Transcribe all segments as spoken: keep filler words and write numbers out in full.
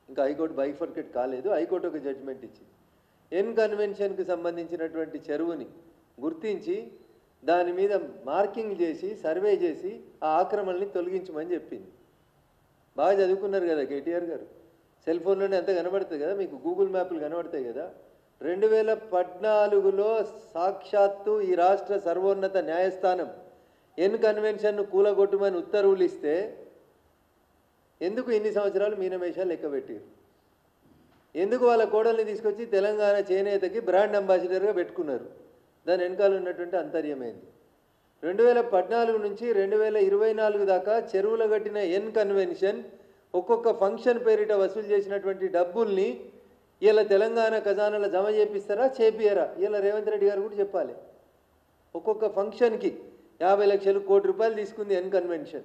ఇంకా high court bifurcate కాలేదు. High court ఒక జడ్జిమెంట్ ఇచ్చింది. ఎన్ కన్వెన్షన్కి సంబంధించినటువంటి చెరువుని గుర్తించి దాని మీద మార్కింగ్ చేసి సర్వే చేసి ఆ ఆక్రమణని తొలగించమని చెప్పింది. బాగా చదువుకున్నారు కదా కేటీఆర్ గారు. సెల్ ఫోన్లోనే అంత కనబడుతుంది కదా, మీకు గూగుల్ మ్యాప్లు కనబడతాయి కదా. రెండు వేల పద్నాలుగులో సాక్షాత్తు ఈ రాష్ట్ర సర్వోన్నత న్యాయస్థానం ఎన్ కన్వెన్షన్ను కూలగొట్టమని ఉత్తర్వులు ఇస్తే ఎందుకు ఇన్ని సంవత్సరాలు మీనమేషాలు లెక్క పెట్టారు? ఎందుకు వాళ్ళ కోడల్ని తీసుకొచ్చి తెలంగాణ చేనేతకి బ్రాండ్ అంబాసిడర్గా పెట్టుకున్నారు? దాని వెనకాల ఉన్నటువంటి అంతర్యమైంది. రెండు వేల పద్నాలుగు నుంచి రెండు వేల ఇరవై నాలుగు దాకా చెరువుల కట్టిన ఎన్ కన్వెన్షన్ ఒక్కొక్క ఫంక్షన్ పేరిట వసూలు చేసినటువంటి డబ్బుల్ని ఇలా తెలంగాణ ఖజానాలో జమ చేపిస్తారా చేపియరా? ఇలా రేవంత్ రెడ్డి గారు కూడా చెప్పాలి. ఒక్కొక్క ఫంక్షన్కి యాభై లక్షలు కోటి రూపాయలు తీసుకుంది ఎన్ కన్వెన్షన్.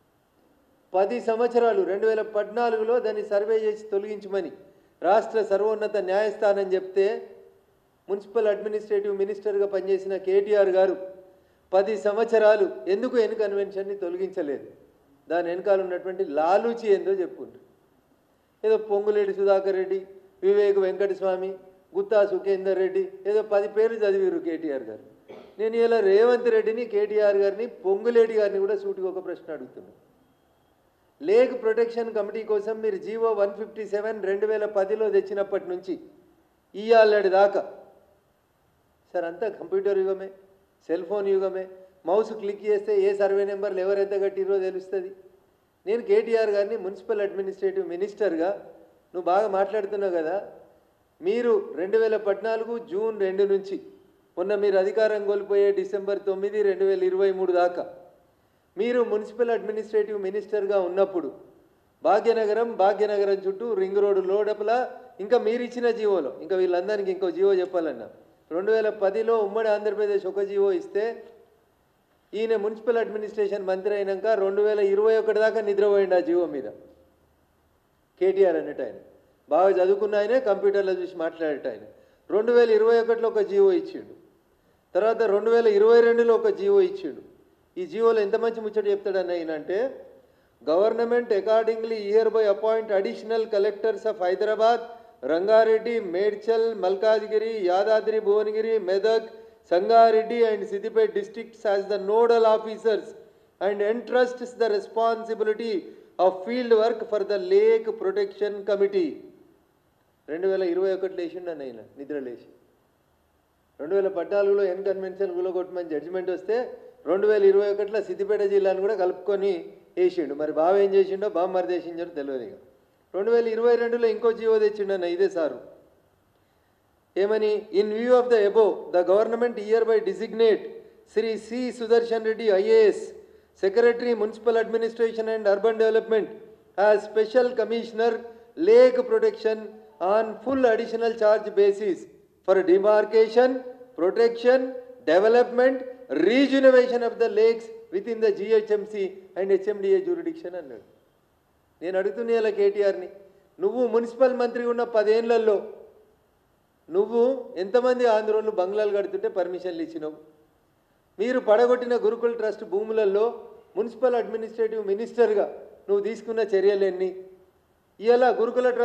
పది సంవత్సరాలు రెండు వేల పద్నాలుగులో దాన్ని సర్వే చేసి తొలగించమని రాష్ట్ర సర్వోన్నత న్యాయస్థానం చెప్తే మున్సిపల్ అడ్మినిస్ట్రేటివ్ మినిస్టర్గా పనిచేసిన కేటీఆర్ గారు పది సంవత్సరాలు ఎందుకు ఎన్ కన్వెన్షన్ని తొలగించలేదు? దాని వెనకాల ఉన్నటువంటి లాలూచి ఏందో చెప్పుకుంటారు. ఏదో పొంగులేటి సుధాకర్ రెడ్డి, వివేక్ వెంకటస్వామి, గుత్తా సుఖేందర్ రెడ్డి, ఏదో పది పేర్లు చదివారు కేటీఆర్ గారు. నేను ఇలా రేవంత్ రెడ్డిని, కేటీఆర్ గారిని, పొంగులేటి గారిని కూడా సూటిగా ఒక ప్రశ్న అడుగుతున్నాను. లేక్ ప్రొటెక్షన్ కమిటీ కోసం మీరు జీవో వన్ ఫిఫ్టీ సెవెన్ రెండు వేల పదిలో తెచ్చినప్పటి నుంచి ఇయ్యాలడి దాకా సార్ అంతా కంప్యూటర్ యుగమే, సెల్ ఫోన్ యుగమే. మౌస్ క్లిక్ చేస్తే ఏ సర్వే నెంబర్లు ఎవరైతే కట్టిరో తెలుస్తుంది. నేను కేటీఆర్ గారిని మున్సిపల్ అడ్మినిస్ట్రేటివ్ మినిస్టర్గా నువ్వు బాగా మాట్లాడుతున్నావు కదా, మీరు రెండు వేల పద్నాలుగు జూన్ రెండు నుంచి మొన్న మీరు అధికారం కోల్పోయే డిసెంబర్ తొమ్మిది రెండు వేల ఇరవై మూడు దాకా మీరు మున్సిపల్ అడ్మినిస్ట్రేటివ్ మినిస్టర్గా ఉన్నప్పుడు భాగ్యనగరం భాగ్యనగరం చుట్టూ రింగ్ రోడ్డు లోడపల ఇంకా మీరు ఇచ్చిన జీవోలో ఇంకా వీళ్ళందరికీ ఇంకో జీవో చెప్పాలన్నా రెండు వేల పదిలో ఉమ్మడి ఆంధ్రప్రదేశ్ ఒక జీవో ఇస్తే ఈయన మున్సిపల్ అడ్మినిస్ట్రేషన్ మంత్రి అయినాక రెండు వేల ఇరవై ఒకటి దాకా నిద్రపోయింది ఆ జీవో మీద. కేటీఆర్ అన్నట్టు ఆయన బాగా చదువుకున్న ఆయనే, కంప్యూటర్లో చూసి మాట్లాడేట ఆయన. రెండు వేల ఇరవై ఒకటిలో ఒక జీవో ఇచ్చిండు, తర్వాత రెండు వేల ఇరవై రెండులో ఒక జీవో ఇచ్చిండు. ఈ జీవోలో ఎంత మంచి ముచ్చట చెప్తాడని ఆయన అంటే, government accordingly hereby appoint additional collectors of Hyderabad, Rangareddy, Medchal, Malkajgiri, Yadadri Bhuvanagiri, Medak, Sangareddy and Siddipet districts as the nodal officers and entrusts the responsibility of field work for the lake protection committee. రెండు వేల ఇరవై ఒకటి లేచిండు అన్న ఆయన నిద్ర లేచి. రెండు వేల పద్నాలుగులో ఎన్ కన్వెన్షన్ కూలగొట్టమని జడ్జిమెంట్ వస్తే రెండు వేల ఇరవై ఒకటిలో సిద్దిపేట జిల్లాను కూడా కలుపుకొని వేసిండు. మరి బావ ఏం చేసిండో బావ మరి చేసిండో తెలియదు. ఇక రెండు వేల ఇరవై రెండులో ఇంకో జీవో తెచ్చిండు అన్న ఇదే సారు. ఏమని? In view of the above the government hereby designate Shri C Sudarshan Reddy IAS, secretary municipal administration and urban development, as special commissioner lake protection on full additional charge basis for demarcation, protection, development, rejuvenation of the lakes within the GHMC and HMDA jurisdiction అన్నాడు. నేను అడుగుతున్నా ఇలా కేటీఆర్ని, నువ్వు municipal మంత్రి ఉన్న పదేళ్లలో నువ్వు ఎంతమంది ఆంధ్రోళ్ళు బంగ్లాలు కడుతుంటే పర్మిషన్లు ఇచ్చినావు? మీరు పడగొట్టిన గురుకుల ట్రస్ట్ భూములలో మున్సిపల్ అడ్మినిస్ట్రేటివ్ మినిస్టర్గా నువ్వు తీసుకున్న చర్యలు ఎన్ని? ఇలా గురుకుల ట్రస్ట్